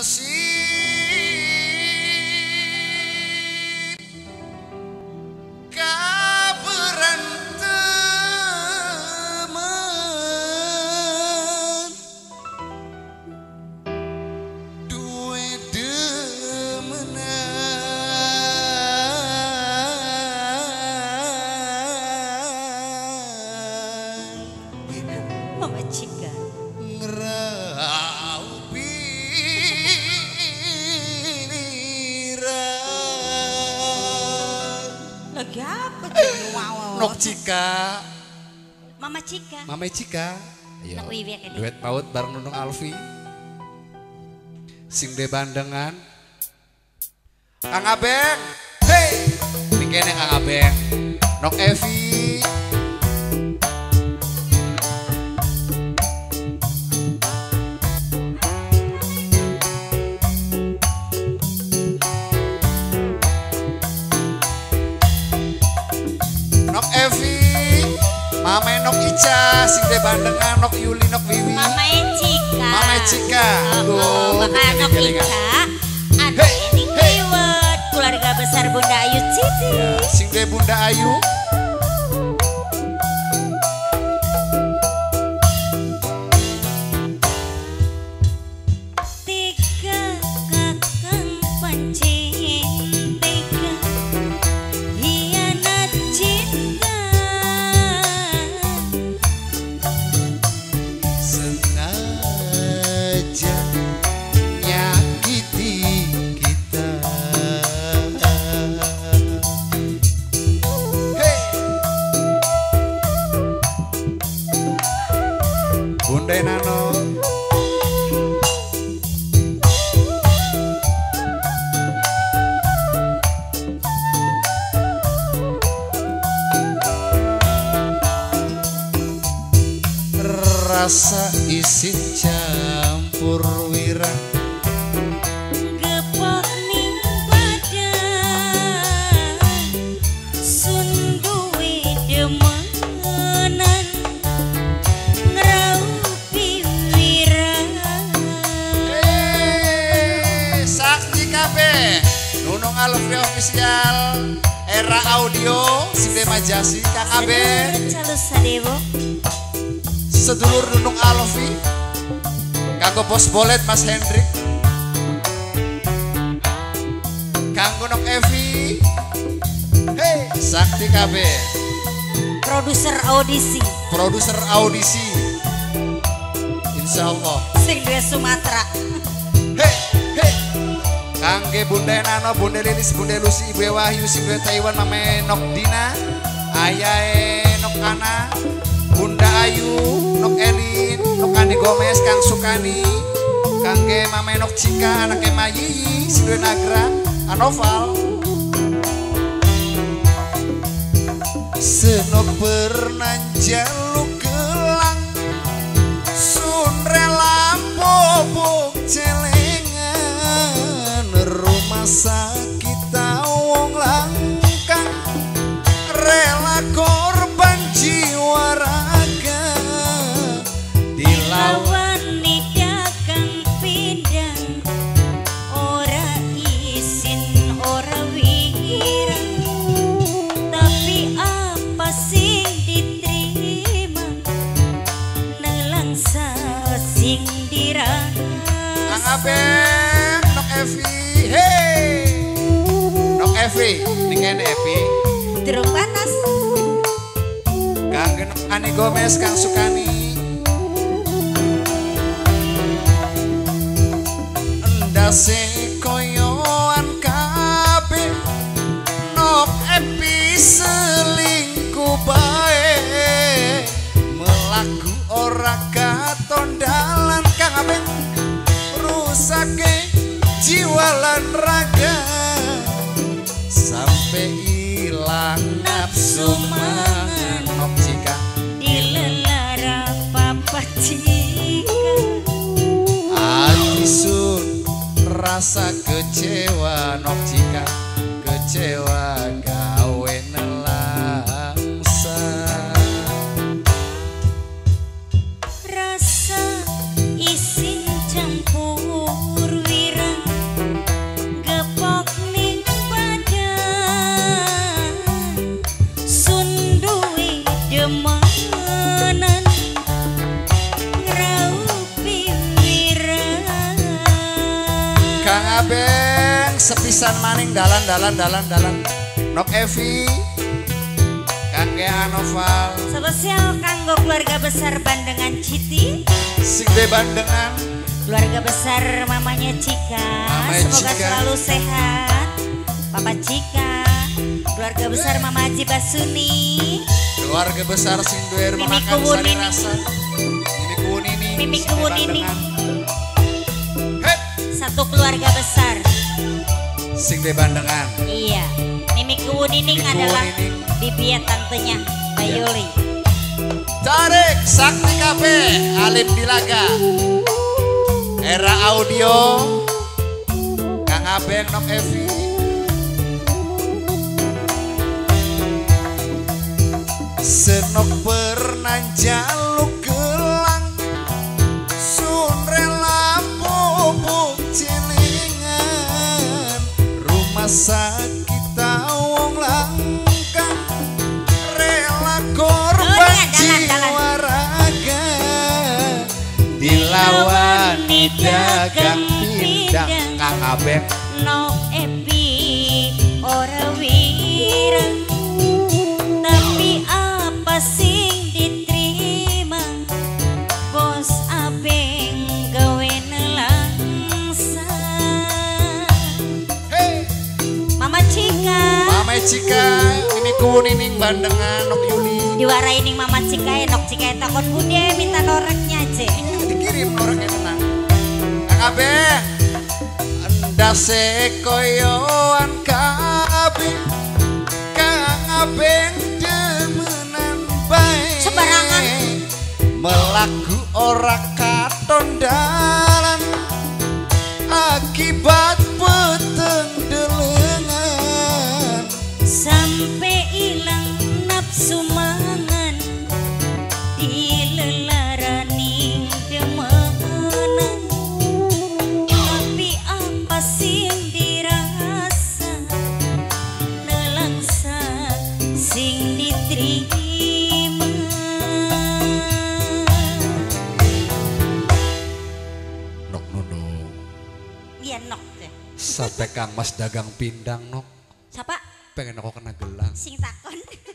nasib kaberanteman duwe demenan Mama Cika ngeraupi lagi apa tuh? Wow. Nok Cika Mama Cika. Mama Cika ayo Nak wiwek ini. duet paut bareng Nunung Alfi sing de bandengan Kang Abeng hey ini kene Kang Abeng Nok Evi Nok Evi Mame Nok Ica sing de bandengan Nok Yuli Nok Wiwi Mama Cika. Mama Cika Maka Nok Ica. Ada ini Kliwet. Keluarga besar Bunda Ayu Citi. sing de Bunda Ayu Tiga kakang pancing. Tiga hianat cinta. sengaja nyakiti kita hey Bunda Nano rasa isin campur wira Gepok ning badan sun duwe demenan ngraupi wira Sakti kabeh Nunung Alfi official era audio Sinde Majasi Kang Abeng Calus Sadewo sedulur Nunung Alfi kanggo Bos Bolet Mas Hendrik kanggo Nok Evi hey Sakti kabeh produser audisi insyaallah sing duwe Sumatera hey hey kangge Bunda Nano Bunda Lilis Bunda Lucy Ibu Wahyu sing duwe Taiwan Mame Nok Dina ayae Nok Ana Bunda Ayu Nok Elin Nok Andi Gomez Kang Sukani kangge Mame Nok Cika anake Mayi sing duwe Nagra Anoval senok pernah jaluk gelang sun rela bobok celengan rumah sakit wong langkang rela korban jiwa raga dilawan lawan dagang pindang ora isin ora wira tapi apa sing diterima nelangsa sing dirasa Kang Abeng Nok Evi hey Nok Evi ningen Evi durung panas kangge Nok Ani Gomez Kang Sukani endase koyoan kabeh Nok Evi selingkuh bae melaku ora katon dalan Kang Abeng rusake jiwa lan raga sampai hilang nafsu mangan Nok Cika dilelara papa cika hati sun rasa kecewa Nok Cika kecewa gawe nelangsa rasa isin campur wira sepisan maning dalan Nok Evi kangge Anoval spesial kanggo keluarga besar Bandengan Citi, sing de Bandengan, keluarga besar mamanya Cika, semoga Cika selalu sehat. Papa Cika, keluarga besar Mama Haji Basuni, keluarga besar sing duwe makan sari rasa, Mimi Kuwun ini, satu keluarga besar sing de Bandengan. Iya, Mimi Kuwun ini adalah bibi tantenya Bayuli. Tarik Sakti Cafe Alim Dilaga, Era Audio Kang Abeng Nok Evi, Senok pernah jaluk gelang, sun rela bubuk cilingan, rumah sakit wong langkang, rela korban jiwa raga, dilawan dagang pindang. Kang Abeng Nok Evi ora wirang, tapi apa sing diterima bos Abeng gawe nelangsa. hey. Mama Cika ini kuning Bandengan Nok Yuli diwarai ning Mama Cika Nok Cika takon bude minta noreknya aja dikirim noreknya tenang. Kang Abeng endase koyoan kabeh, Kang Abeng demenan bae sembarangan melaku ora katon dalan akibat peteng delengan, sampai ilang nafsu mangan dilelarani demenan, tapi apa sing dirasa nelangsa sing diterima. Nok Nono Iya Nok deh. sampai Kang Mas dagang pindang Nok Siapa? pengen aku kena gelang Sing takon.